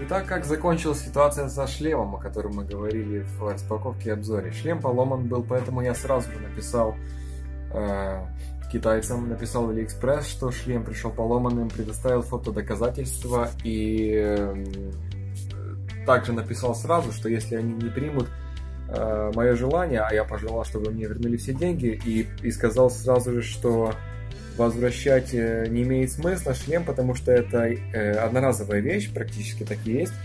Итак, как закончилась ситуация со шлемом, о котором мы говорили в распаковке и обзоре. Шлем поломан был, поэтому я сразу же написал китайцам, написал в AliExpress, что шлем пришел поломанным, предоставил фотодоказательства и также написал сразу, что если они не примут мое желание, а я пожелал, чтобы мне вернули все деньги, и сказал сразу же, что возвращать не имеет смысла шлем, потому что это одноразовая вещь, практически так и есть,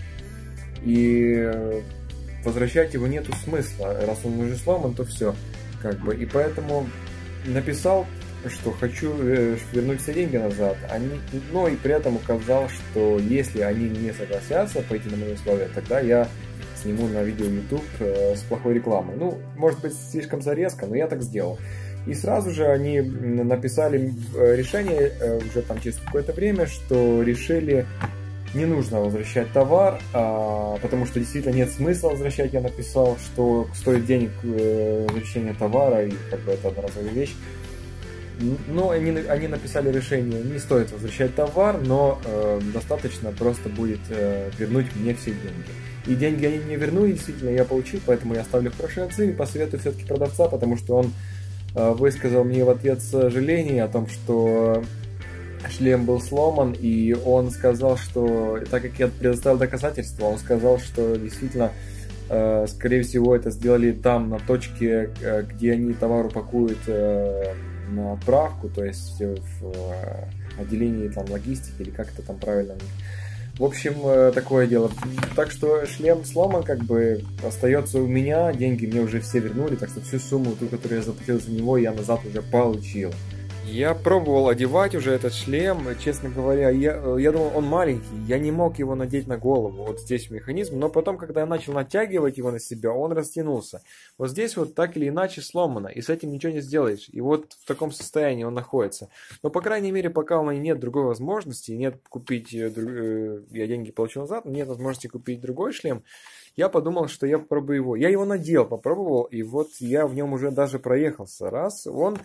и возвращать его нету смысла, раз он уже сломан, то все, как бы, и поэтому написал, что хочу вернуть все деньги назад, но и при этом указал, что если они не согласятся пойти на мои условия, тогда я сниму на видео YouTube с плохой рекламой. Ну, может быть, слишком зарезко, но я так сделал. И сразу же они написали решение уже там через какое-то время, что решили, не нужно возвращать товар, потому что действительно нет смысла возвращать. Я написал, что стоит денег возвращение товара, и как бы это одноразовая вещь. Но они написали решение, не стоит возвращать товар, но достаточно просто будет вернуть мне все деньги. И деньги они мне вернули, действительно, я получил, поэтому я оставлю в прошлый отзыв и посоветую все-таки продавца, потому что он высказал мне в ответ сожаление о том, что шлем был сломан, и он сказал, что, так как я предоставил доказательства, он сказал, что действительно, скорее всего, это сделали там, на точке, где они товар упакуют на отправку, то есть в отделении там логистики, или как это там правильно. В общем, такое дело. Так что шлем сломан, как бы остается у меня, деньги мне уже все вернули, так что всю сумму, ту, которую я заплатил за него, я назад уже получил. Я пробовал одевать уже этот шлем, честно говоря, я думал, он маленький, я не мог его надеть на голову, вот здесь механизм, но потом, когда я начал натягивать его на себя, он растянулся. Вот здесь вот так или иначе сломано, и с этим ничего не сделаешь, и вот в таком состоянии он находится. Но, по крайней мере, пока у меня нет другой возможности, нет купить, я деньги получил назад, нет возможности купить другой шлем, я подумал, что я попробую его. Я его надел, попробовал, и вот я в нем уже даже проехался раз, он...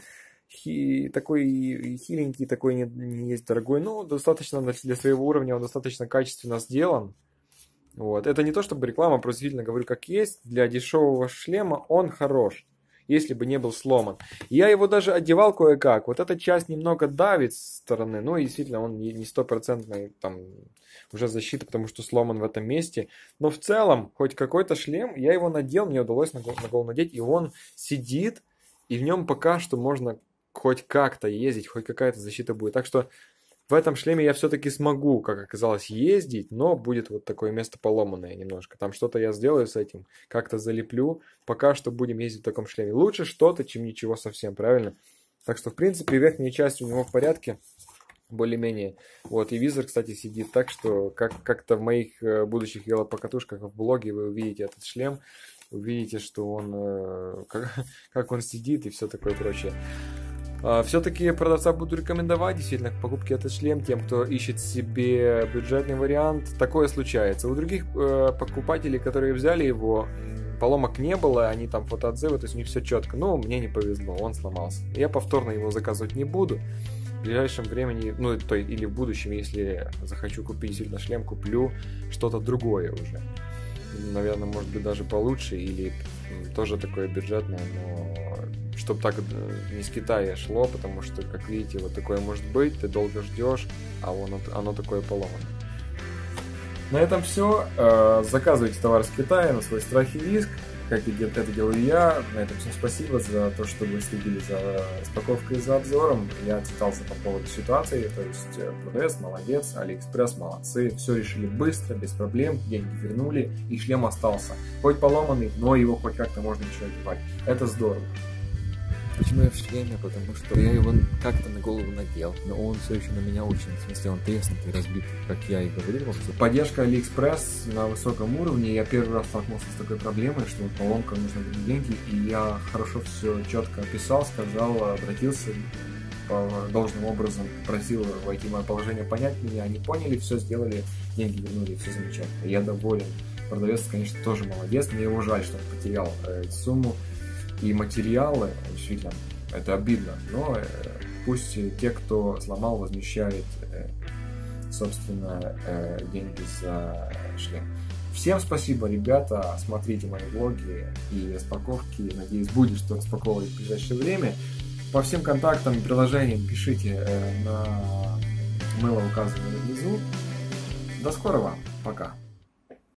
такой хиленький, такой не есть дорогой, но достаточно для своего уровня, он достаточно качественно сделан. Вот. Это не то чтобы реклама, просто действительно говорю как есть. Для дешевого шлема он хорош, если бы не был сломан. Я его даже одевал кое-как. Вот эта часть немного давит с стороны, но действительно он не стопроцентный там уже защита, потому что сломан в этом месте. Но в целом, хоть какой-то шлем, я его надел, мне удалось на голову надеть, и он сидит, и в нем пока что можно хоть как-то ездить, хоть какая-то защита будет. Так что в этом шлеме я все-таки смогу, как оказалось, ездить, но будет вот такое место поломанное немножко. Там что-то я сделаю с этим, как-то залеплю. Пока что будем ездить в таком шлеме. Лучше что-то, чем ничего совсем, правильно? Так что, в принципе, верхняя часть у него в порядке, более-менее. Вот, и визор, кстати, сидит так, что как-то в моих будущих велопокатушках в блоге вы увидите этот шлем. Увидите, что он, как он сидит и все такое прочее. Все-таки продавца буду рекомендовать действительно к покупке этот шлем тем, кто ищет себе бюджетный вариант. Такое случается. У других покупателей, которые взяли его, поломок не было, они там фотоотзывы, то есть у них все четко. Но мне не повезло, он сломался. Я повторно его заказывать не буду. В ближайшем времени, ну то или в будущем, если захочу купить действительно шлем, куплю что-то другое уже. Наверное, может быть даже получше или тоже такое бюджетное, но чтобы так не с Китая шло, потому что, как видите, вот такое может быть, ты долго ждешь, а оно такое поломано. На этом все. Заказывайте товар с Китая на свой страх и риск, как это делаю я. На этом всем спасибо за то, что вы следили за распаковкой и за обзором. Я отчитался по поводу ситуации, то есть продавец молодец, AliExpress молодцы, все решили быстро, без проблем, деньги вернули и шлем остался. Хоть поломанный, но его хоть как-то можно еще одевать. Это здорово. Почему я в шлеме? Потому что я его как-то на голову надел, но он все еще на меня очень, в смысле он треснутый, разбитый, как я и говорил вам. Поддержка AliExpress на высоком уровне. Я первый раз столкнулся с такой проблемой, что поломка, нужно вернуть деньги, и я хорошо все четко описал, сказал, обратился должным образом, просил войти в мое положение, понять меня, они поняли, все сделали, деньги вернули, все замечательно. Я доволен. Продавец, конечно, тоже молодец, мне его жаль, что он потерял эту сумму. И материалы, действительно, это обидно, но пусть те, кто сломал, возмещают собственно, деньги за шлем. Всем спасибо, ребята, смотрите мои влоги и распаковки, надеюсь, будет что распаковывать в ближайшее время. По всем контактам и приложениям пишите на мейл, указанное внизу. До скорого, пока.